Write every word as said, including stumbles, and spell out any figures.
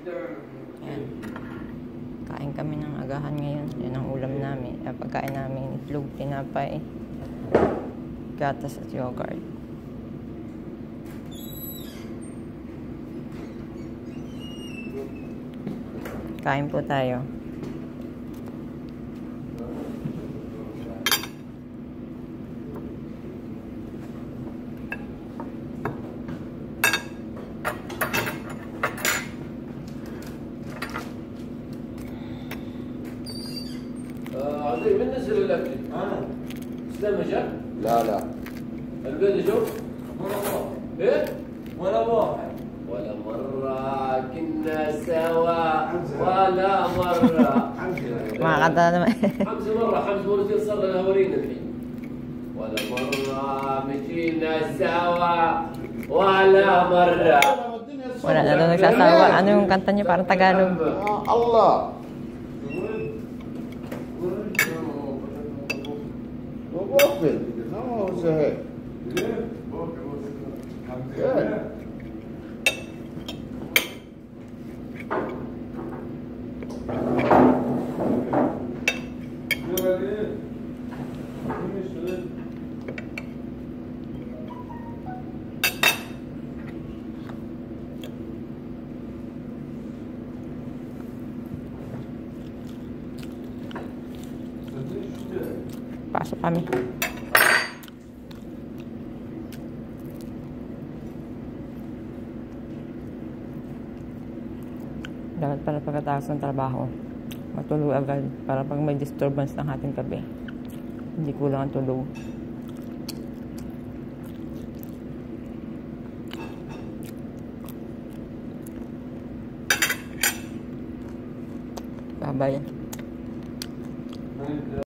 Ayan. Kain kami ng agahan ngayon. Yan ang ulam namin. Ang pagkain namin, itlog, tinapay, gatas at yogurt. Kain po tayo. عزيز من نزل الاكل؟ انا اسلام جاء؟ لا لا البيض جو؟ ولا واحد ايه؟ ولا واحد ولا مرة كنا سوا ولا مرة Mga kanta naman. حمزة مرة حمزة مرتين صار لنا هورينا الحين ولا مرة مشينا سوا ولا مرة Wala na doon nagsasawa. Ano yung kanta niyo? Parang Tagalog. الله وقفل ما هو زهق Pasok kami. Dapat pala pagkatapos ng trabaho, matulog agad para pag may disturbance ng ating gabi, hindi kulang ang tulog. Bye-bye.